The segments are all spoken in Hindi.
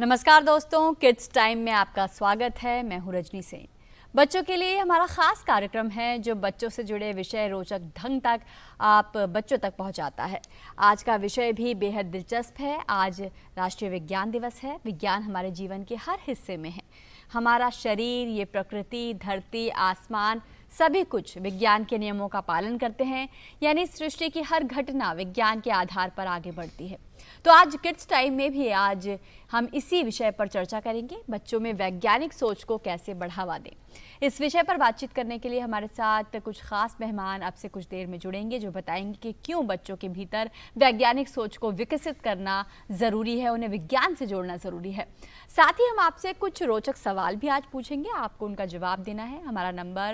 नमस्कार दोस्तों, किड्स टाइम में आपका स्वागत है। मैं हूँ रजनी सेन। बच्चों के लिए हमारा खास कार्यक्रम है जो बच्चों से जुड़े विषय रोचक ढंग तक आप बच्चों तक पहुँचाता है। आज का विषय भी बेहद दिलचस्प है। आज राष्ट्रीय विज्ञान दिवस है। विज्ञान हमारे जीवन के हर हिस्से में है। हमारा शरीर, ये प्रकृति, धरती, आसमान, सभी कुछ विज्ञान के नियमों का पालन करते हैं, यानी सृष्टि की हर घटना विज्ञान के आधार पर आगे बढ़ती है। तो आज किड्स टाइम में भी आज हम इसी विषय पर चर्चा करेंगे, बच्चों में वैज्ञानिक सोच को कैसे बढ़ावा दें। इस विषय पर बातचीत करने के लिए हमारे साथ कुछ खास मेहमान अब से कुछ देर में जुड़ेंगे जो बताएंगे कि क्यों बच्चों के भीतर वैज्ञानिक सोच को विकसित करना ज़रूरी है, उन्हें विज्ञान से जोड़ना ज़रूरी है। साथ ही हम आपसे कुछ रोचक सवाल भी आज पूछेंगे, आपको उनका जवाब देना है। हमारा नंबर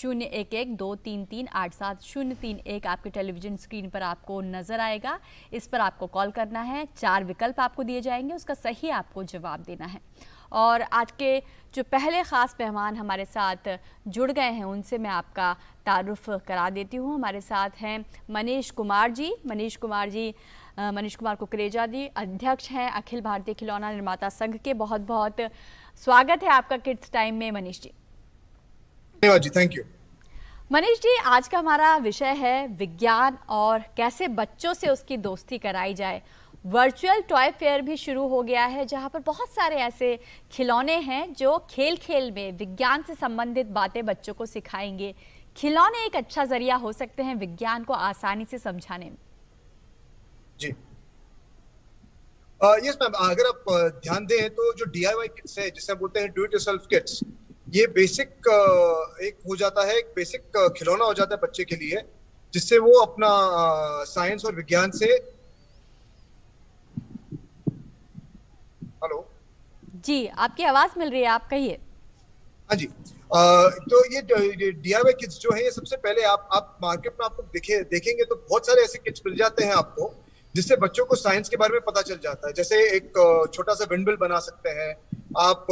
011233873031 आपके टेलीविजन स्क्रीन पर आपको नजर आएगा। इस पर आपको कॉल करना है। 4 विकल्प आपको दिए जाएंगे, उसका सही आपको जवाब देना है। और आज के जो पहले ख़ास मेहमान हमारे साथ जुड़ गए हैं उनसे मैं आपका तारुफ करा देती हूँ। हमारे साथ हैं मनीष कुमार जी। मनीष कुमार कुकरेजा जी अध्यक्ष हैं अखिल भारतीय खिलौना निर्माता संघ के। बहुत बहुत स्वागत है आपका किड्स टाइम में मनीष जी। धन्यवाद जी, थैंक यू। मनीष जी, आज का हमारा विषय है विज्ञान और कैसे बच्चों से उसकी दोस्ती कराई जाए। वर्चुअल टॉय फेयर भी शुरू हो गया है जहां पर बहुत सारे ऐसे खिलौने हैं जो खेल खेल में विज्ञान से संबंधित बातें बच्चों को सिखाएंगे। खिलौने एक अच्छा जरिया हो सकते हैं विज्ञान को आसानी से समझाने में। जी यस मैम, अगर आप ध्यान दें तो जो DIY किट्स है जिसे हम बोलते हैं डू इट योरसेल्फ किट्स, ये बेसिक एक हो जाता है, एक बेसिक खिलौना हो जाता है बच्चे के लिए, जिससे वो अपना साइंस और विज्ञान से। हेलो जी, आपकी आवाज मिल रही है, आप कहिए। हाँ जी, तो ये DIY किट्स जो है, ये सबसे पहले आप मार्केट में आपको देखेंगे तो बहुत सारे ऐसे किट्स मिल जाते हैं आपको, जिससे बच्चों को साइंस के बारे में पता चल जाता है। जैसे एक छोटा सा विंडमिल बना सकते हैं आप।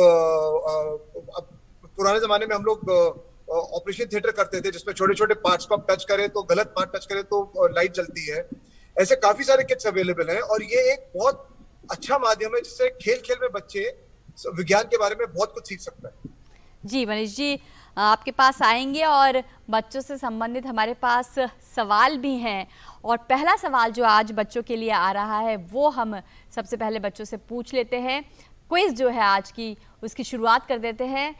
पुराने जमाने में हम लोग ऑपरेशन थिएटर करते थे जिसमें छोटे छोटे पार्ट्स को आप टच करें तो, गलत पार्ट टच करें तो लाइट जलती है। ऐसे काफी सारे किट्स अवेलेबल हैं और ये एक बहुत अच्छा माध्यम है जिससे खेल खेल में बच्चे विज्ञान के बारे में बहुत कुछ सीख सकते हैं। जी मनीष जी, आपके पास आएंगे और बच्चों से संबंधित हमारे पास सवाल भी हैं। और पहला सवाल जो आज बच्चों के लिए आ रहा है वो हम सबसे पहले बच्चों से पूछ लेते हैं। क्विज जो है आज की, उसकी शुरुआत कर देते हैं।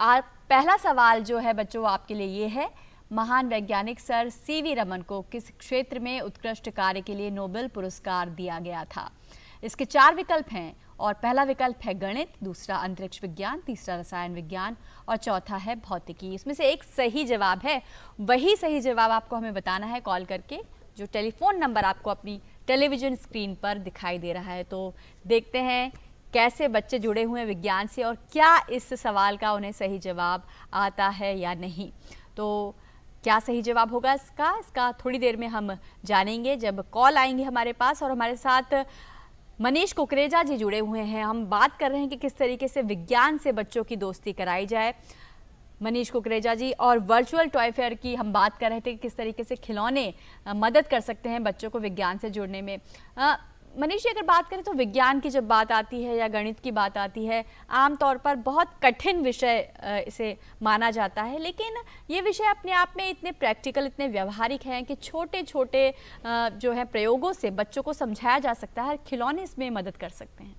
पहला सवाल जो है बच्चों आपके लिए ये है, महान वैज्ञानिक सर CV रमन को किस क्षेत्र में उत्कृष्ट कार्य के लिए नोबेल पुरस्कार दिया गया था? इसके 4 विकल्प हैं और पहला विकल्प है गणित, दूसरा अंतरिक्ष विज्ञान, तीसरा रसायन विज्ञान और चौथा है भौतिकी। इसमें से एक सही जवाब है। वही सही जवाब आपको हमें बताना है कॉल करके, जो टेलीफोन नंबर आपको अपनी टेलीविजन स्क्रीन पर दिखाई दे रहा है। तो देखते हैं कैसे बच्चे जुड़े हुए हैं विज्ञान से और क्या इस सवाल का उन्हें सही जवाब आता है या नहीं। तो क्या सही जवाब होगा इसका थोड़ी देर में हम जानेंगे जब कॉल आएंगे हमारे पास। और हमारे साथ मनीष कुकरेजा जी जुड़े हुए हैं। हम बात कर रहे हैं कि किस तरीके से विज्ञान से बच्चों की दोस्ती कराई जाए। मनीष कुकरेजा जी, और वर्चुअल टॉय फेयर की हम बात कर रहे थे कि किस तरीके से खिलौने मदद कर सकते हैं बच्चों को विज्ञान से जुड़ने में। मनीष जी, अगर बात करें तो विज्ञान की जब बात आती है या गणित की बात आती है, आमतौर पर बहुत कठिन विषय इसे माना जाता है, लेकिन ये विषय अपने आप में इतने प्रैक्टिकल, इतने व्यवहारिक हैं कि छोटे छोटे जो है प्रयोगों से बच्चों को समझाया जा सकता है। खिलौने इसमें मदद कर सकते हैं।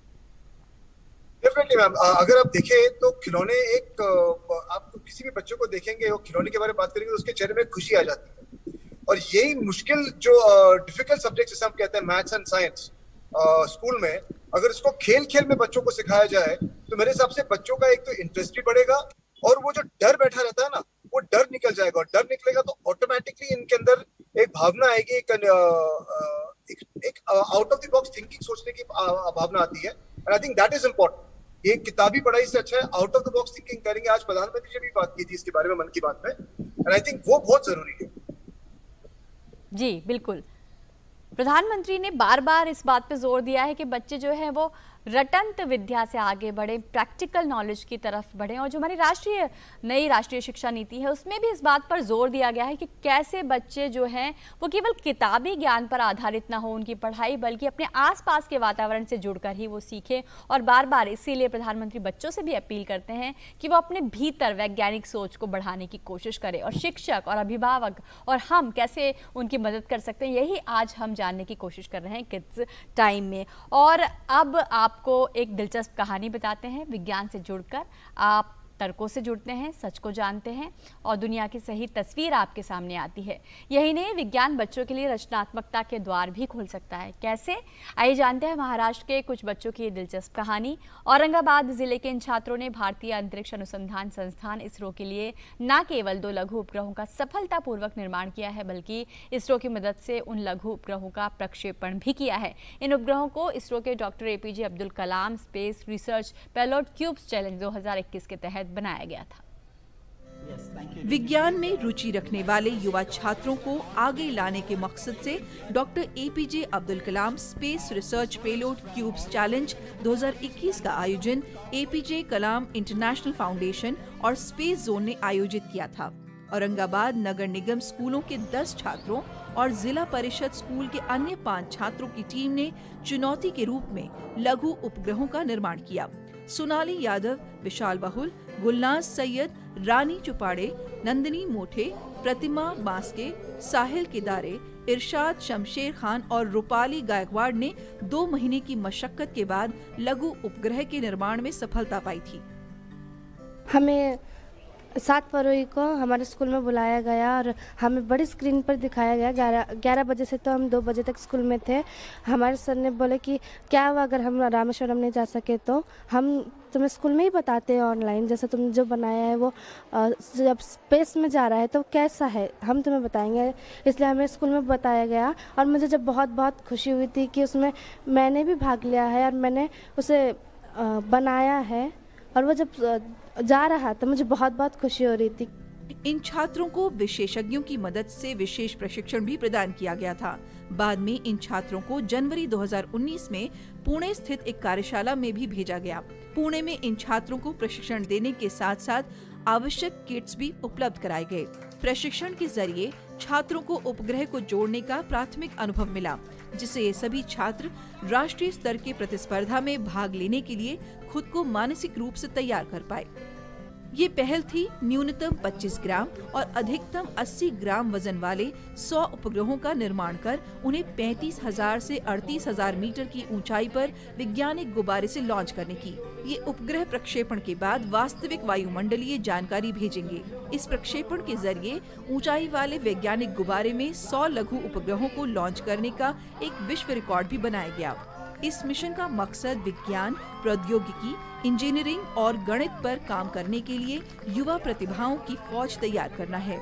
डेफिनेटली मैम, अगर आप देखें तो खिलौने एक आप किसी भी बच्चों को देखेंगे और खिलौने के बारे में बात करेंगे तो उसके चेहरे में खुशी आ जाती है। और यही मुश्किल जो डिफिकल्ट सब्जेक्ट जिसे हम कहते हैं मैथ्स एंड साइंस, स्कूल में अगर इसको खेल खेल में बच्चों को सिखाया जाए तो मेरे हिसाब से बच्चों का एक तो इंटरेस्ट भी बढ़ेगा और वो जो डर बैठा रहता है ना, वो डर निकल जाएगा। और डर निकलेगा तो ऑटोमेटिकली इनके अंदर एक भावना आएगी, एक out of the box thinking सोचने की भावना आती है। And I think that is important. ये किताबी पढ़ाई से अच्छा है out of the box thinking करेंगे। आज प्रधानमंत्री जी भी बात की थी इसके बारे में मन की बात में, एंड आई थिंक वो बहुत जरूरी है। जी बिल्कुल, प्रधानमंत्री ने बार बार इस बात पे जोर दिया है कि बच्चे जो हैं वो रटंत विद्या से आगे बढ़ें, प्रैक्टिकल नॉलेज की तरफ बढ़ें। और जो हमारी नई राष्ट्रीय शिक्षा नीति है उसमें भी इस बात पर जोर दिया गया है कि कैसे बच्चे जो हैं वो केवल किताबी ज्ञान पर आधारित ना हो उनकी पढ़ाई, बल्कि अपने आसपास के वातावरण से जुड़कर ही वो सीखें। और बार बार इसीलिए प्रधानमंत्री बच्चों से भी अपील करते हैं कि वो अपने भीतर वैज्ञानिक सोच को बढ़ाने की कोशिश करें। और शिक्षक और अभिभावक और हम कैसे उनकी मदद कर सकते हैं, यही आज हम जानने की कोशिश कर रहे हैं किड्स टाइम में। और अब आपको एक दिलचस्प कहानी बताते हैं। विज्ञान से जुड़कर आप तर्कों से जुड़ते हैं, सच को जानते हैं और दुनिया की सही तस्वीर आपके सामने आती है। यही नहीं, विज्ञान बच्चों के लिए रचनात्मकता के द्वार भी खोल सकता है। कैसे, आइए जानते हैं महाराष्ट्र के कुछ बच्चों की दिलचस्प कहानी। औरंगाबाद जिले के इन छात्रों ने भारतीय अंतरिक्ष अनुसंधान संस्थान इसरो के लिए न केवल 2 लघु उपग्रहों का सफलतापूर्वक निर्माण किया है, बल्कि इसरो की मदद से उन लघु उपग्रहों का प्रक्षेपण भी किया है। इन उपग्रहों को इसरो के doctor APJ Abdul Kalam space research payload cubes challenge 2021 के तहत बनाया गया था। विज्ञान में रुचि रखने वाले युवा छात्रों को आगे लाने के मकसद से doctor APJ Abdul Kalam space research payload cubes challenge 2021 का आयोजन APJ कलाम इंटरनेशनल फाउंडेशन और स्पेस जोन ने आयोजित किया था। औरंगाबाद नगर निगम स्कूलों के 10 छात्रों और जिला परिषद स्कूल के अन्य 5 छात्रों की टीम ने चुनौती के रूप में लघु उपग्रहों का निर्माण किया। सोनाली यादव, विशाल बहुल, गुलनाज सैयद, रानी चुपाड़े, नंदिनी मोठे, प्रतिमा बास्के, साहिल केदारे, इरशाद शमशेर खान और रूपाली गायकवाड़ ने 2 महीने की मशक्कत के बाद लघु उपग्रह के निर्माण में सफलता पाई थी। हमें 7 फरवरी को हमारे स्कूल में बुलाया गया और हमें बड़ी स्क्रीन पर दिखाया गया। 11 बजे से तो हम 2 बजे तक स्कूल में थे। हमारे सर ने बोले कि क्या हुआ अगर हम रामेश्वरम नहीं जा सके तो हम तुम्हें स्कूल में ही बताते हैं ऑनलाइन, जैसे तुमने जो बनाया है वो जब स्पेस में जा रहा है तो कैसा है हम तुम्हें बताएंगे। इसलिए हमें स्कूल में बताया गया और मुझे जब बहुत बहुत खुशी हुई थी कि उसमें मैंने भी भाग लिया है और मैंने उसे बनाया है और वो जब जा रहा था मुझे बहुत बहुत खुशी हो रही थी। इन छात्रों को विशेषज्ञों की मदद से विशेष प्रशिक्षण भी प्रदान किया गया था। बाद में इन छात्रों को जनवरी 2019 में पुणे स्थित एक कार्यशाला में भी भेजा गया। पुणे में इन छात्रों को प्रशिक्षण देने के साथ साथ आवश्यक किट्स भी उपलब्ध कराए गए। प्रशिक्षण के जरिए छात्रों को उपग्रह को जोड़ने का प्राथमिक अनुभव मिला, जिससे ये सभी छात्र राष्ट्रीय स्तर के प्रतिस्पर्धा में भाग लेने के लिए खुद को मानसिक रूप से तैयार कर पाए। ये पहल थी न्यूनतम 25 ग्राम और अधिकतम 80 ग्राम वजन वाले 100 उपग्रहों का निर्माण कर उन्हें 35,000 से 38,000 मीटर की ऊंचाई पर वैज्ञानिक गुब्बारे से लॉन्च करने की। ये उपग्रह प्रक्षेपण के बाद वास्तविक वायुमंडलीय जानकारी भेजेंगे। इस प्रक्षेपण के जरिए ऊंचाई वाले वैज्ञानिक गुब्बारे में 100 लघु उपग्रहों को लॉन्च करने का एक विश्व रिकॉर्ड भी बनाया गया। इस मिशन का मकसद विज्ञान, प्रौद्योगिकी, इंजीनियरिंग और गणित पर काम करने के लिए युवा प्रतिभाओं की फौज तैयार करना है।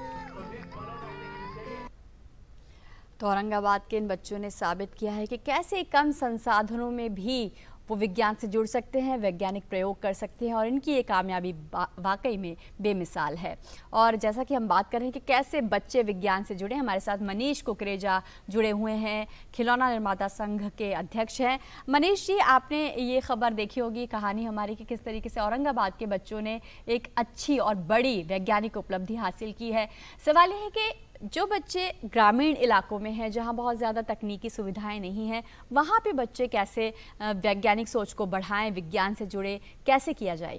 तो औरंगाबाद के इन बच्चों ने साबित किया है कि कैसे कम संसाधनों में भी वो विज्ञान से जुड़ सकते हैं, वैज्ञानिक प्रयोग कर सकते हैं और इनकी ये कामयाबी वाकई में बेमिसाल है। और जैसा कि हम बात कर रहे हैं कि कैसे बच्चे विज्ञान से जुड़े, हमारे साथ मनीष कुकरेजा जुड़े हुए हैं, खिलौना निर्माता संघ के अध्यक्ष हैं। मनीष जी, आपने ये खबर देखी होगी, कहानी हमारी, कि किस तरीके से औरंगाबाद के बच्चों ने एक अच्छी और बड़ी वैज्ञानिक उपलब्धि हासिल की है। सवाल ये है कि जो बच्चे ग्रामीण इलाकों में हैं, जहां बहुत ज़्यादा तकनीकी सुविधाएं नहीं हैं, वहां पे बच्चे कैसे वैज्ञानिक सोच को बढ़ाएं, विज्ञान से जुड़े, कैसे किया जाए?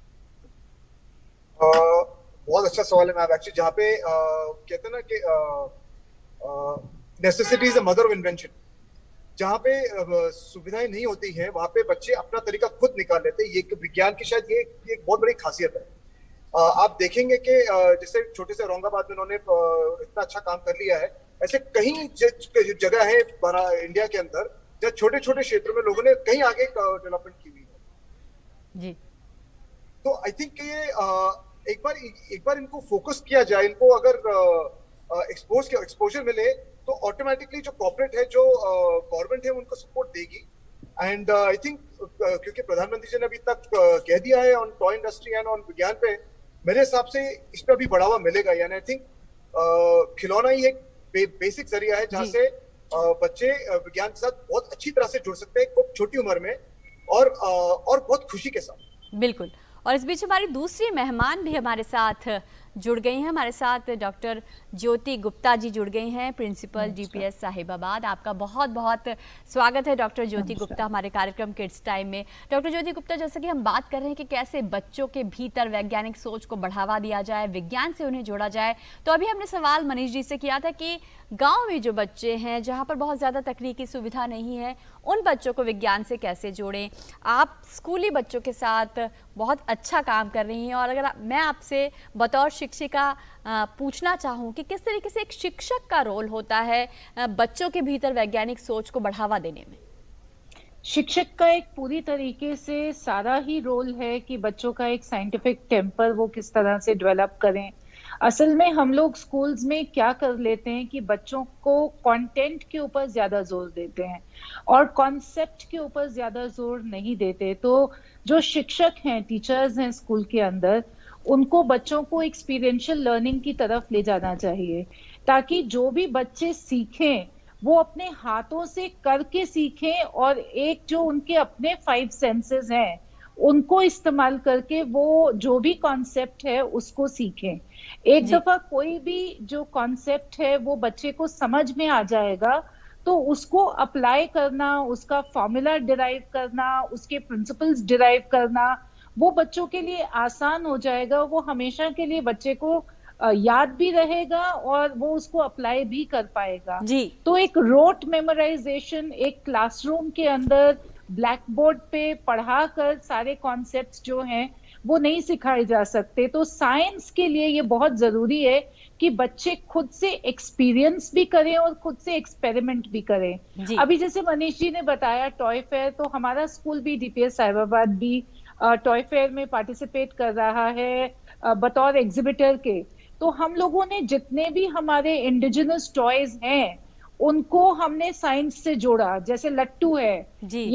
बहुत अच्छा सवाल है मैम। एक्चुअली जहाँ पे कहते हैं ना कि necessity is the mother of invention, जहाँ पे सुविधाएं नहीं होती हैं वहाँ पे बच्चे अपना तरीका खुद निकाल लेते हैं। ये विज्ञान की शायद ये एक बहुत बड़ी खासियत है। आप देखेंगे कि जैसे छोटे से औरंगाबाद में उन्होंने इतना अच्छा काम कर लिया है, ऐसे कई जगह है इंडिया के अंदर जहाँ छोटे छोटे क्षेत्रों में लोगों ने कहीं आगे डेवलपमेंट की हुई है जी। तो आई थिंक ये एक बार इनको फोकस किया जाए, इनको अगर एक्सपोजर मिले तो ऑटोमेटिकली जो कॉर्पोरेट है, जो गवर्नमेंट है, उनको सपोर्ट देगी। एंड आई थिंक क्योंकि प्रधानमंत्री जी ने अभी तक कह दिया है on toy industry and on विज्ञान पे, मेरे हिसाब से इस पर भी बढ़ावा मिलेगा। यानी आई थिंक खिलौना ही एक बेसिक जरिया है जहाँ से बच्चे विज्ञान के साथ बहुत अच्छी तरह से जुड़ सकते हैं खूब छोटी उम्र में। और बहुत खुशी के साथ। बिल्कुल। और इस बीच हमारी दूसरी मेहमान भी हमारे साथ जुड़ गई हैं। हमारे साथ डॉक्टर ज्योति गुप्ता जी जुड़ गई हैं, प्रिंसिपल डीपीएस साहिबाबाद। आपका बहुत बहुत स्वागत है डॉक्टर ज्योति गुप्ता हमारे कार्यक्रम किड्स टाइम में। डॉक्टर ज्योति गुप्ता, जैसे कि हम बात कर रहे हैं कि कैसे बच्चों के भीतर वैज्ञानिक सोच को बढ़ावा दिया जाए, विज्ञान से उन्हें जोड़ा जाए, तो अभी हमने सवाल मनीष जी से किया था कि गाँव में जो बच्चे हैं जहाँ पर बहुत ज़्यादा तकनीकी सुविधा नहीं है, उन बच्चों को विज्ञान से कैसे जोड़ें। आप स्कूली बच्चों के साथ बहुत अच्छा काम कर रही हैं, और अगर मैं आपसे बतौर शिक्षिका पूछना चाहूँ कि किस तरीके से एक शिक्षक का रोल होता है बच्चों के भीतर वैज्ञानिक सोच को बढ़ावा देने में। शिक्षक का एक पूरी तरीके से सारा ही रोल है कि बच्चों का एक साइंटिफिक टेम्पर वो किस तरह से डेवलप करें। असल में हम लोग स्कूल्स में क्या कर लेते हैं कि बच्चों को कंटेंट के ऊपर ज्यादा जोर देते हैं और कॉन्सेप्ट के ऊपर ज्यादा जोर नहीं देते। तो जो शिक्षक हैं, टीचर्स हैं स्कूल के अंदर, उनको बच्चों को एक्सपीरियंशियल लर्निंग की तरफ ले जाना चाहिए, ताकि जो भी बच्चे सीखें वो अपने हाथों से करके सीखें, और एक जो उनके अपने 5 सेंसेस हैं उनको इस्तेमाल करके वो जो भी कॉन्सेप्ट है उसको सीखें। एक दफा कोई भी जो कॉन्सेप्ट है वो बच्चे को समझ में आ जाएगा तो उसको अप्लाई करना, उसका फॉर्मूला डिराइव करना, उसके प्रिंसिपल्स डिराइव करना, वो बच्चों के लिए आसान हो जाएगा। वो हमेशा के लिए बच्चे को याद भी रहेगा और वो उसको अप्लाई भी कर पाएगा जी। तो एक रोट मेमोराइजेशन एक क्लासरूम के अंदर ब्लैक बोर्ड पे पढ़ाकर सारे कॉन्सेप्ट्स जो हैं वो नहीं सिखाए जा सकते। तो साइंस के लिए ये बहुत जरूरी है कि बच्चे खुद से एक्सपीरियंस भी करें और खुद से एक्सपेरिमेंट भी करें। अभी जैसे मनीष जी ने बताया टॉय फेयर, तो हमारा स्कूल भी डीपीएस साहिबाबाद भी टॉय फेयर में पार्टिसिपेट कर रहा है बतौर एग्जिबिटर के। तो हम लोगों ने जितने भी हमारे इंडिजिनस टॉयज हैं उनको हमने साइंस से जोड़ा, जैसे लट्टू है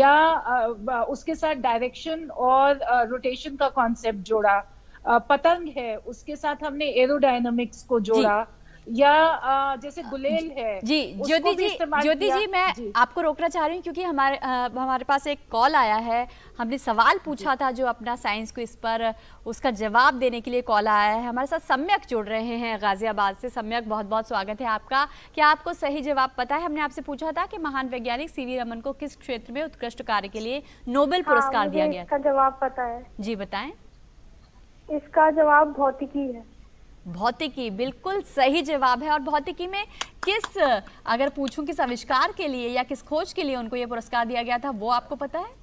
या उसके साथ डायरेक्शन और रोटेशन का कॉन्सेप्ट जोड़ा, पतंग है उसके साथ हमने एरोडायनामिक्स को जोड़ा, या जैसे गुलेल है जी। ज्योति जी मैं आपको रोकना चाह रही हूँ क्योंकि हमारे पास एक कॉल आया है। हमने सवाल पूछा था जो अपना साइंस को इस पर उसका जवाब देने के लिए कॉल आया है। हमारे साथ सम्यक जुड़ रहे हैं गाजियाबाद से। सम्यक, बहुत बहुत स्वागत है आपका। क्या आपको सही जवाब पता है? हमने आपसे पूछा था कि महान वैज्ञानिक सीवी रमन को किस क्षेत्र में उत्कृष्ट कार्य के लिए नोबेल पुरस्कार दिया गया? इसका जवाब पता है जी, बताएं। इसका जवाब भौतिकी है। भौतिकी बिल्कुल सही जवाब है। और भौतिकी में किस, अगर पूछूं किस आविष्कार के लिए या किस खोज के लिए उनको ये पुरस्कार दिया गया था, वो आपको पता है?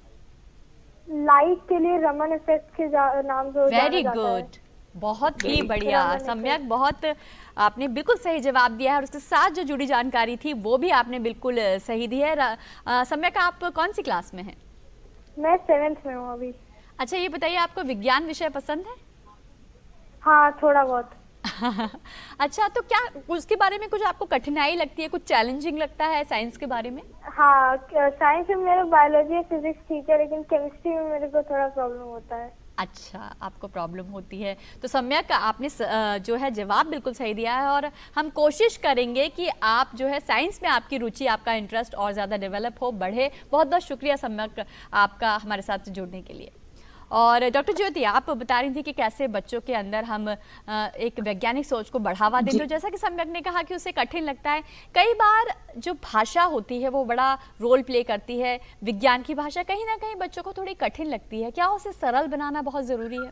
लाइट के लिए रमन इफेक्ट के नाम से वेरी गुड, बहुत ही बढ़िया सम्यक, बहुत आपने बिल्कुल सही जवाब दिया है। और उसके साथ जो जुड़ी जानकारी थी वो भी आपने बिल्कुल सही दी है। सम्यक, आप कौन सी क्लास में हैं? मैं 7th में हूँ अभी। अच्छा, ये बताइए आपको विज्ञान विषय पसंद है? हाँ, थोड़ा बहुत। अच्छा, तो क्या उसके बारे में कुछ आपको कठिनाई लगती है, कुछ चैलेंजिंग लगता है साइंस के बारे में? हाँ, साइंस में मेरा बायोलॉजी और फिजिक्स ठीक है, लेकिन केमिस्ट्री में मेरे को थोड़ा प्रॉब्लम होता है। अच्छा, आपको प्रॉब्लम होती है। तो सम्यक, आपने जो है जवाब बिल्कुल सही दिया है, और हम कोशिश करेंगे कि आप जो है साइंस में आपकी रुचि, आपका इंटरेस्ट और ज़्यादा डेवलप हो, बढ़े। बहुत बहुत शुक्रिया सम्यक आपका हमारे साथ जुड़ने के लिए। और डॉक्टर ज्योति, आप बता रही थी कि कैसे बच्चों के अंदर हम एक वैज्ञानिक सोच को बढ़ावा दें। तो जैसा कि सम्यक ने कहा कि उसे कठिन लगता है, कई बार जो भाषा होती है वो बड़ा रोल प्ले करती है। विज्ञान की भाषा कहीं ना कहीं बच्चों को थोड़ी कठिन लगती है, क्या उसे सरल बनाना बहुत जरूरी है?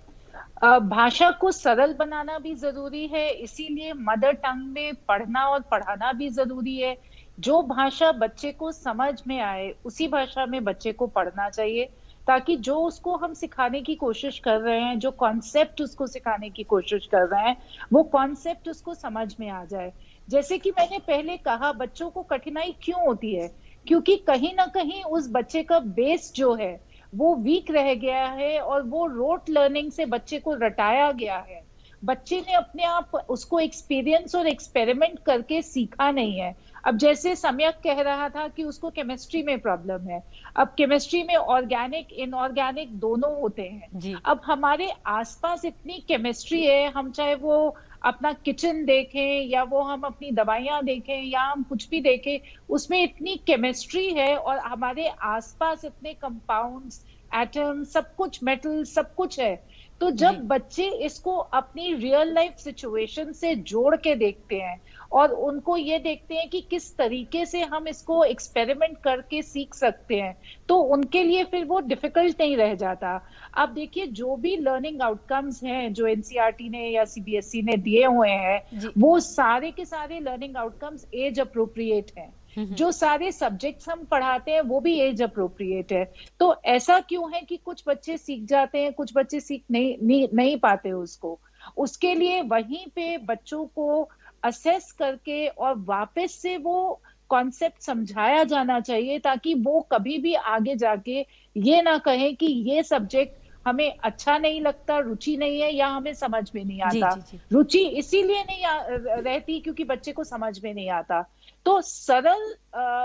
भाषा को सरल बनाना भी जरूरी है, इसीलिए मदर टंग में पढ़ना और पढ़ाना भी जरूरी है। जो भाषा बच्चे को समझ में आए उसी भाषा में बच्चे को पढ़ना चाहिए, ताकि जो उसको हम सिखाने की कोशिश कर रहे हैं, जो कॉन्सेप्ट उसको सिखाने की कोशिश कर रहे हैं, वो कॉन्सेप्ट उसको समझ में आ जाए। जैसे कि मैंने पहले कहा, बच्चों को कठिनाई क्यों होती है? क्योंकि कहीं ना कहीं उस बच्चे का बेस जो है वो वीक रह गया है और वो रोट लर्निंग से बच्चे को रटाया गया है। बच्चे ने अपने आप उसको एक्सपीरियंस और एक्सपेरिमेंट करके सीखा नहीं है। अब जैसे सम्यक कह रहा था कि उसको केमिस्ट्री में प्रॉब्लम है, अब केमिस्ट्री में ऑर्गेनिक इनऑर्गेनिक दोनों होते हैं। अब हमारे आसपास इतनी केमिस्ट्री है, हम चाहे वो अपना किचन देखें या वो हम अपनी दवाइयां देखें या हम कुछ भी देखें, उसमें इतनी केमिस्ट्री है और हमारे आसपास इतने कंपाउंड्स, एटम, सब कुछ, मेटल, सब कुछ है। तो जब बच्चे इसको अपनी रियल लाइफ सिचुएशन से जोड़ के देखते हैं और उनको ये देखते हैं कि किस तरीके से हम इसको एक्सपेरिमेंट करके सीख सकते हैं, तो उनके लिए फिर वो डिफिकल्ट नहीं रह जाता। आप देखिए जो भी लर्निंग आउटकम्स हैं जो एनसीईआरटी ने या सीबीएसई ने दिए हुए हैं, वो सारे के सारे लर्निंग आउटकम्स एज अप्रोप्रिएट हैं। जो सारे सब्जेक्ट्स हम पढ़ाते हैं वो भी एज अप्रोप्रिएट है। तो ऐसा क्यों है कि कुछ बच्चे सीख जाते हैं, कुछ बच्चे सीख नहीं पाते उसको। उसके लिए वहीं पे बच्चों को असेस करके और वापस से वो कॉन्सेप्ट समझाया जाना चाहिए, ताकि वो कभी भी आगे जाके ये ना कहें कि ये सब्जेक्ट हमें अच्छा नहीं लगता, रुचि नहीं है या हमें समझ में नहीं आता। रुचि इसीलिए नहीं रहती क्योंकि बच्चे को समझ में नहीं आता। तो सरल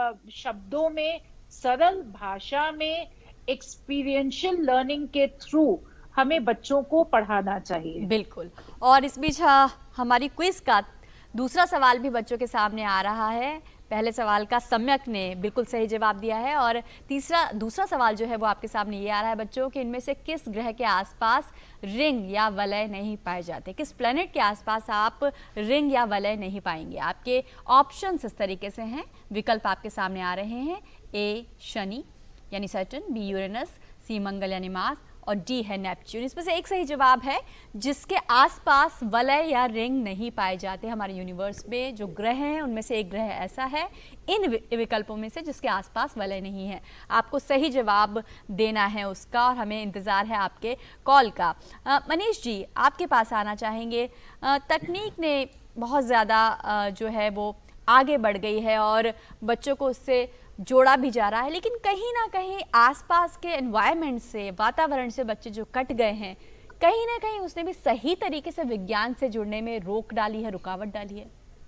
शब्दों में, सरल भाषा में, एक्सपीरियंशियल लर्निंग के थ्रू हमें बच्चों को पढ़ाना चाहिए। बिल्कुल। और इस बीच हमारी क्विज का दूसरा सवाल भी बच्चों के सामने आ रहा है। पहले सवाल का सम्यक ने बिल्कुल सही जवाब दिया है और दूसरा सवाल जो है वो आपके सामने ये आ रहा है बच्चों कि इनमें से किस ग्रह के आसपास रिंग या वलय नहीं पाए जाते, किस प्लेनेट के आसपास आप रिंग या वलय नहीं पाएंगे। आपके ऑप्शंस इस तरीके से हैं, विकल्प आपके सामने आ रहे हैं। ए शनि यानी सैटर्न, बी यूरेनस, सी मंगल यानी मार्स और डी है नेपच्यून। इसमें से एक सही जवाब है जिसके आसपास वलय या रिंग नहीं पाए जाते। हमारे यूनिवर्स में जो ग्रह हैं उनमें से एक ग्रह ऐसा है इन विकल्पों में से जिसके आसपास वलय नहीं है। आपको सही जवाब देना है उसका और हमें इंतज़ार है आपके कॉल का। मनीष जी आपके पास आना चाहेंगे। तकनीक ने बहुत ज़्यादा जो है वो आगे बढ़ गई है और बच्चों को उससे जोड़ा भी जा रहा है, लेकिन कहीं ना कहीं आसपास के एनवायरनमेंट से, वातावरण से बच्चे जो कट गए हैं, कहीं ना कहीं उसने भी सही तरीके से विज्ञान से जुड़ने में रोक डाली है, रुकावट डाली है।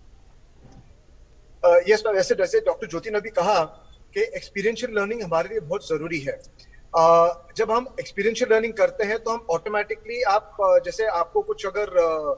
यस मैम, जैसे डॉक्टर ज्योति ने भी कहा कि एक्सपीरियंशियल लर्निंग हमारे लिए बहुत जरूरी है। जब हम एक्सपीरियंशियल लर्निंग करते हैं तो हम ऑटोमेटिकली जैसे आपको कुछ अगर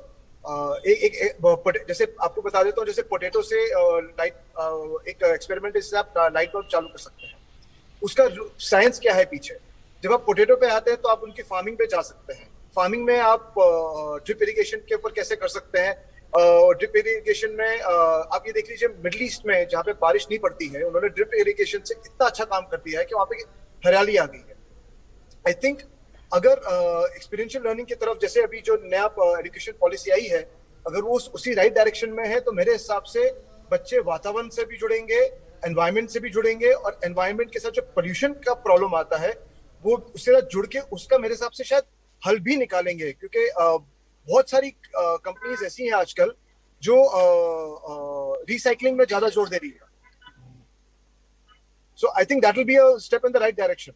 जैसे आपको बता देता हूँ, जैसे पोटैटो से लाइट एक एक्सपेरिमेंट से आप लाइट बल्ब चालू कर सकते हैं। उसका साइंस क्या है पीछे। जब आप पोटैटो पे आते हैं तो आप उनकी फार्मिंग पे जा सकते हैं। फार्मिंग में आप ड्रिप इरिगेशन के ऊपर कैसे कर सकते हैं। ड्रिप इरिगेशन में आप ये देख लीजिए, मिडिल ईस्ट में जहाँ पे बारिश नहीं पड़ती है, उन्होंने ड्रिप इरिगेशन से इतना अच्छा काम कर दिया है कि वहाँ पे हरियाली आ गई है। आई थिंक अगर एक्सपीरियंशियल लर्निंग की तरफ जैसे अभी जो नया एजुकेशन पॉलिसी आई है, अगर वो उसी राइट डायरेक्शन में है तो मेरे हिसाब से बच्चे वातावरण से भी जुड़ेंगे, एनवायरनमेंट से भी जुड़ेंगे और एनवायरनमेंट के साथ जो पोल्यूशन का प्रॉब्लम आता है वो उससे साथ जुड़ के उसका मेरे हिसाब से शायद हल भी निकालेंगे। क्योंकि बहुत सारी कंपनीज ऐसी हैं आजकल जो रिसाइकलिंग में ज्यादा जोर दे रही है। So I think that will be a step in the right direction.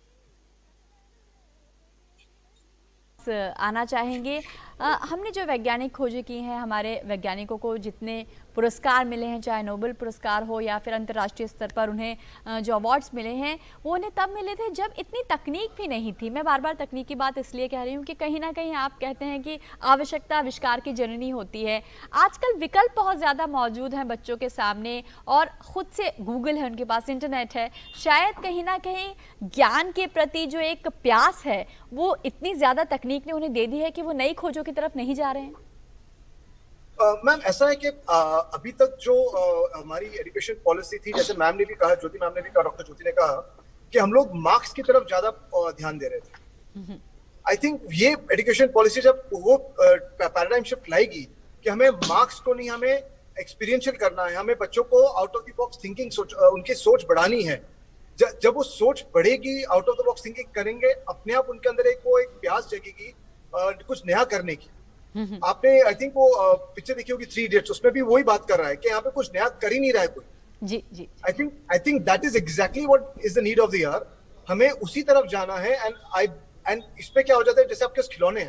आना चाहेंगे। हमने जो वैज्ञानिक खोजें की हैं, हमारे वैज्ञानिकों को जितने पुरस्कार मिले हैं, चाहे नोबेल पुरस्कार हो या फिर अंतर्राष्ट्रीय स्तर पर उन्हें जो अवार्ड्स मिले हैं, वो उन्हें तब मिले थे जब इतनी तकनीक भी नहीं थी। मैं बार बार तकनीक की बात इसलिए कह रही हूँ कि कहीं ना कहीं आप कहते हैं कि आवश्यकता आविष्कार की जननी होती है। आजकल विकल्प बहुत ज़्यादा मौजूद हैं बच्चों के सामने और ख़ुद से गूगल है, उनके पास इंटरनेट है। शायद कहीं ना कहीं ज्ञान के प्रति जो एक प्यास है वो इतनी ज़्यादा तकनीक ने उन्हें दे दी है कि वो नई खोजों की तरफ नहीं जा रहे हैं। मैम ऐसा है कि अभी तक जो हमारी एजुकेशन पॉलिसी थी, जैसे मैम ने भी कहा, ज्योति मैम ने भी कहा, डॉक्टर ज्योति ने कहा कि हम लोग मार्क्स की तरफ ज्यादा ध्यान दे रहे थे। आई थिंक ये एजुकेशन पॉलिसी जब वो पैराडाइम शिफ्ट लाएगी कि हमें मार्क्स को नहीं, हमें एक्सपीरियंशियल करना है, हमें बच्चों को out of the box thinking उनकी सोच बढ़ानी है। जब वो सोच बढ़ेगी, out of the box thinking करेंगे, अपने आप उनके अंदर एक प्यास जगेगी कुछ नया करने की। आपने आई थिंक वो पिक्चर देखी होगी 3 इडियट्स, उसमें भी वही बात कर रहा है कि यहाँ पे कुछ नया कर ही नहीं रहा है कोई। जी जी। I think that is exactly what is the need of the year. हमें उसी तरफ जाना है। एंड इस पे क्या हो जाता है, जैसे आपके खिलौने हैं,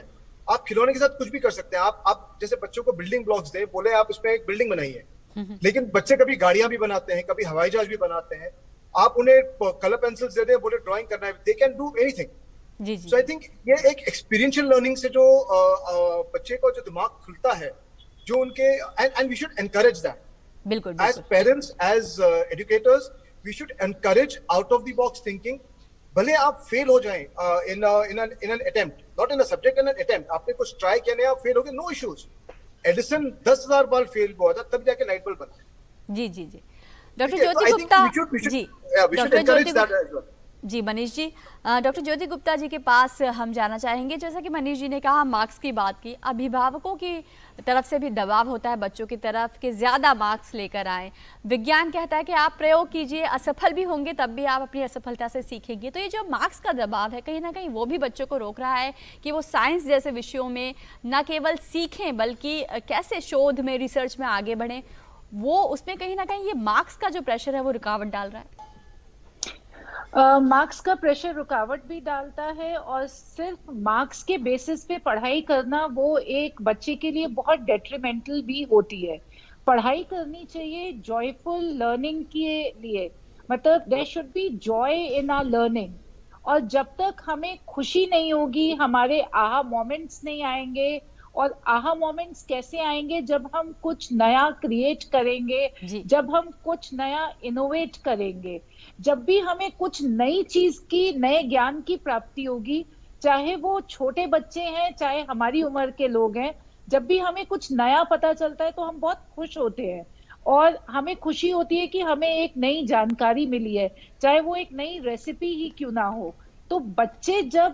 आप खिलौने के साथ कुछ भी कर सकते हैं। आप जैसे बच्चों को बिल्डिंग ब्लॉक्स दे, बोले आप इसमें एक बिल्डिंग बनाइए, लेकिन बच्चे कभी गाड़ियां भी बनाते हैं, कभी हवाई जहाज भी बनाते हैं। आप उन्हें कलर पेंसिल्स दे दें, बोले ड्राइंग करना है, दे कैन डू एनीथिंग। जी जी। सो आई थिंक ये एक एक्सपीरियंशियल लर्निंग से जो बच्चे को जो दिमाग खुलता है, जो उनके and we should encourage that. बिल्कुल as parents, as educators, we should encourage out of the box thinking. भले आप फेल हो जाएं in an attempt, not in a subject, in an attempt. आपने कुछ ट्राई किया नहीं, आप फेल हो गए, नो इश्यूज। एडिसन 10,000 बार फेल हुआ था, तब जाके लाइट बल्ब बना। जी जी जी। Doctor Jyoti Gupta ji, doctor Jyoti ji, Manish ji, doctor Jyoti Gupta ji के पास हम जाना चाहेंगे। जैसा कि मनीष जी ने कहा, मार्क्स की बात की, अभिभावकों की तरफ से भी दबाव होता है बच्चों की तरफ कि ज़्यादा मार्क्स लेकर आएँ। विज्ञान कहता है कि आप प्रयोग कीजिए, असफल भी होंगे तब भी आप अपनी असफलता से सीखेंगे। तो ये जो मार्क्स का दबाव है, कहीं ना कहीं वो भी बच्चों को रोक रहा है कि वो साइंस जैसे विषयों में न केवल सीखें बल्कि कैसे शोध में, रिसर्च में आगे बढ़ें। वो उसमें कहीं ना कहीं ये मार्क्स का जो प्रेशर है वो रुकावट डाल रहा है। मार्क्स का प्रेशर रुकावट भी डालता है, और सिर्फ मार्क्स के बेसिस पे पढ़ाई करना वो एक बच्चे के लिए बहुत डेट्रीमेंटल भी होती है। पढ़ाई करनी चाहिए जॉयफुल लर्निंग के लिए, मतलब there should be joy in our learning. और जब तक हमें खुशी नहीं होगी, हमारे आहा मोमेंट्स नहीं आएंगे। और आहा मोमेंट्स कैसे आएंगे? जब हम कुछ नया क्रिएट करेंगे, जब हम कुछ नया इनोवेट करेंगे, जब भी हमें कुछ नई चीज की, नए ज्ञान की प्राप्ति होगी, चाहे वो छोटे बच्चे हैं, चाहे हमारी उम्र के लोग हैं। जब भी हमें कुछ नया पता चलता है तो हम बहुत खुश होते हैं, और हमें खुशी होती है कि हमें एक नई जानकारी मिली है, चाहे वो एक नई रेसिपी ही क्यों ना हो। तो बच्चे जब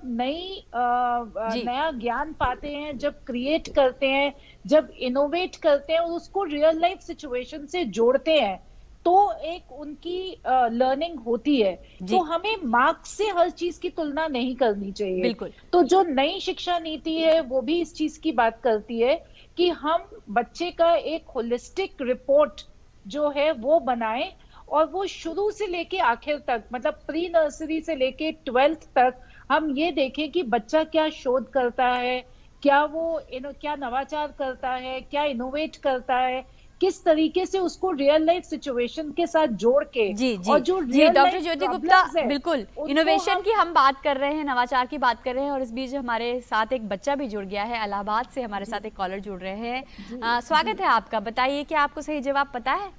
नया ज्ञान पाते हैं, जब क्रिएट करते हैं, जब इनोवेट करते हैं और उसको रियल लाइफ सिचुएशन से जोड़ते हैं, तो एक उनकी लर्निंग होती है। तो हमें मार्क्स से हर चीज की तुलना नहीं करनी चाहिए। बिल्कुल। तो जो नई शिक्षा नीति है वो भी इस चीज की बात करती है कि हम बच्चे का एक होलिस्टिक रिपोर्ट जो है वो बनाएं, और वो शुरू से लेके आखिर तक, मतलब प्री नर्सरी से लेके 12th तक हम ये देखें कि बच्चा क्या शोध करता है, क्या वो क्या नवाचार करता है, क्या इनोवेट करता है, किस तरीके से उसको रियल लाइफ सिचुएशन के साथ जोड़ के। और जो डॉक्टर ज्योति गुप्ता, बिल्कुल इनोवेशन की हम बात कर रहे हैं, नवाचार की बात कर रहे हैं, और इस बीच हमारे साथ एक बच्चा भी जुड़ गया है इलाहाबाद से, हमारे साथ एक कॉलर जुड़ रहे हैं। स्वागत है आपका, बताइए क्या आपको सही जवाब पता है?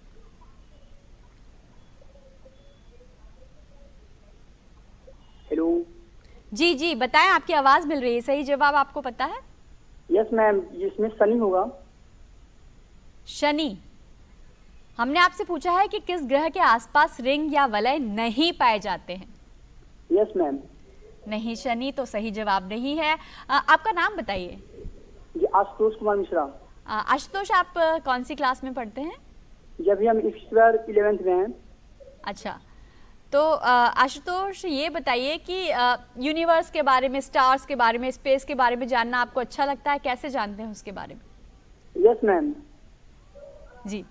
हेलो जी जी, बताएं, आपकी आवाज मिल रही है, सही जवाब आपको पता है? यस मैम, इसमें शनि होगा। शनि। हमने आपसे पूछा है कि किस ग्रह के आसपास रिंग या वलय नहीं पाए जाते हैं। Yes ma'am. नहीं, शनि तो सही जवाब नहीं है। आपका नाम बताइए। जी, आशुतोष कुमार मिश्रा। आशुतोष, आप कौन सी क्लास में पढ़ते हैं? जी, अभी हम इस बार 11th में हैं। अच्छा, तो आशुतोष ये बताइए कि यूनिवर्स के बारे में, स्टार्स के बारे में, स्पेस के बारे में जानना आपको अच्छा लगता है? कैसे जानते हैं उसके बारे में? Yes ma'am. जी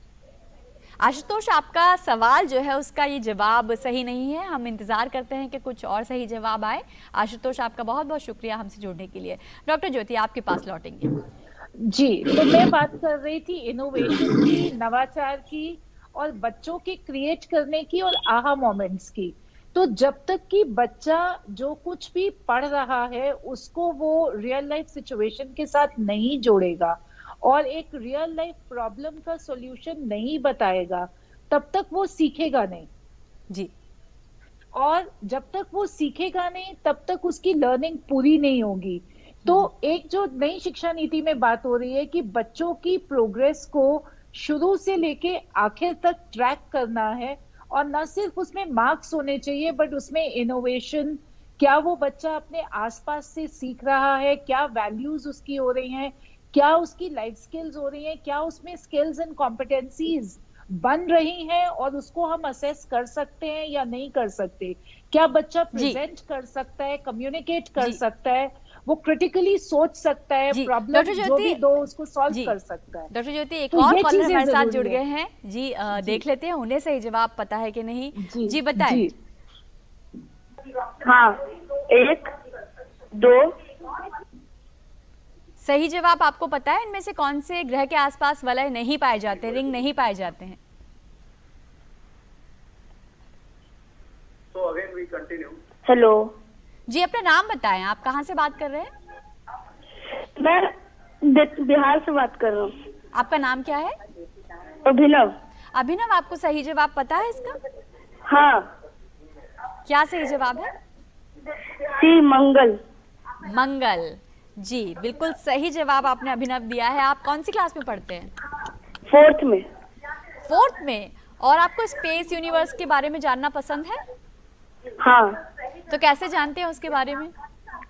आशुतोष, आपका सवाल जो है उसका ये जवाब सही नहीं है। हम इंतजार करते हैं कि कुछ और सही जवाब आए। आशुतोष, आपका बहुत बहुत शुक्रिया हमसे जुड़ने के लिए। डॉक्टर ज्योति, आपके पास लौटेंगे। जी, तो मैं बात कर रही थी इनोवेशन की, नवाचार की, और बच्चों के क्रिएट करने की, और आहा मोमेंट्स की। तो जब तक कि बच्चा जो कुछ भी पढ़ रहा है उसको वो रियल लाइफ सिचुएशन के साथ नहीं जोड़ेगा और एक रियल लाइफ प्रॉब्लम का सॉल्यूशन नहीं बताएगा, तब तक वो सीखेगा नहीं। जी। और जब तक वो सीखेगा नहीं तब तक उसकी लर्निंग पूरी नहीं होगी। तो एक जो नई शिक्षा नीति में बात हो रही है कि बच्चों की प्रोग्रेस को शुरू से लेके आखिर तक ट्रैक करना है, और न सिर्फ उसमें मार्क्स होने चाहिए बट उसमें इनोवेशन, क्या वो बच्चा अपने आसपास से सीख रहा है, क्या वैल्यूज उसकी हो रही हैं, क्या उसकी लाइफ स्किल्स हो रही हैं, क्या उसमें स्किल्स एंड कॉम्पिटेंसीज बन रही हैं और उसको हम असेस कर सकते हैं या नहीं कर सकते, क्या बच्चा प्रेजेंट कर सकता है, कम्युनिकेट कर सकता है, वो क्रिटिकली सोच सकता है, प्रॉब्लम जो भी दो उसको सॉल्व कर सकता है। डॉक्टर ज्योति, एक और कॉलर हमारे साथ जुड़ गए हैं जी, देख लेते हैं उन्हें सही जवाब पता है कि नहीं। जी बताएं। हाँ, 1 2 सही जवाब आपको पता है इनमें से कौन से ग्रह के आसपास वलय नहीं पाए जाते, रिंग नहीं पाए जाते हैं? हेलो जी, अपना नाम बताएं, आप कहाँ से बात कर रहे हैं? मैं बिहार से बात कर रहा हूँ। आपका नाम क्या है? अभिनव। अभिनव, आपको सही जवाब पता है इसका? हाँ। क्या सही जवाब है? सी मंगल। मंगल, जी बिल्कुल सही जवाब आपने अभिनव दिया है। आप कौन सी क्लास में पढ़ते हैं? 4th में। 4th में। और आपको स्पेस यूनिवर्स के बारे में जानना पसंद है? हाँ। तो कैसे जानते हैं उसके बारे में?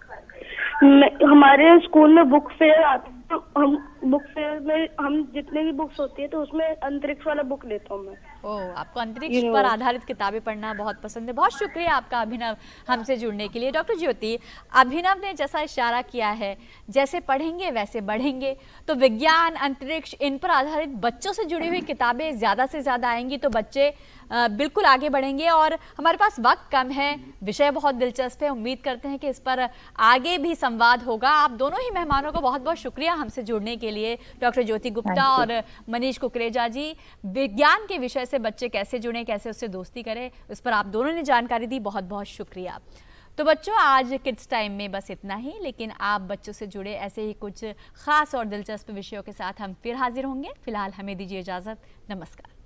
हमारे स्कूल में बुक फेयर आता है, हम बुक फेयर में हम जितने भी बुक्स होती है तो उसमें अंतरिक्ष वाला बुक लेता हूँ मैं। ओह, आपको अंतरिक्ष पर आधारित किताबें पढ़ना बहुत पसंद है। बहुत शुक्रिया आपका अभिनव हमसे जुड़ने के लिए। डॉक्टर ज्योति, अभिनव ने जैसा इशारा किया है, जैसे पढ़ेंगे वैसे बढ़ेंगे, तो विज्ञान, अंतरिक्ष, इन पर आधारित बच्चों से जुड़ी हुई किताबें ज़्यादा से ज़्यादा आएंगी तो बच्चे बिल्कुल आगे बढ़ेंगे। और हमारे पास वक्त कम है, विषय बहुत दिलचस्प है, उम्मीद करते हैं कि इस पर आगे भी संवाद होगा। आप दोनों ही मेहमानों को बहुत बहुत शुक्रिया हमसे जुड़ने के लिए, डॉक्टर ज्योति गुप्ता और मनीष कुकरेजा जी। विज्ञान के विषय से बच्चे कैसे जुड़ें, कैसे उससे दोस्ती करें, उस पर आप दोनों ने जानकारी दी, बहुत बहुत शुक्रिया। तो बच्चों, आज किड्स टाइम में बस इतना ही, लेकिन आप बच्चों से जुड़े ऐसे ही कुछ खास और दिलचस्प विषयों के साथ हम फिर हाजिर होंगे। फिलहाल हमें दीजिए इजाज़त। नमस्कार।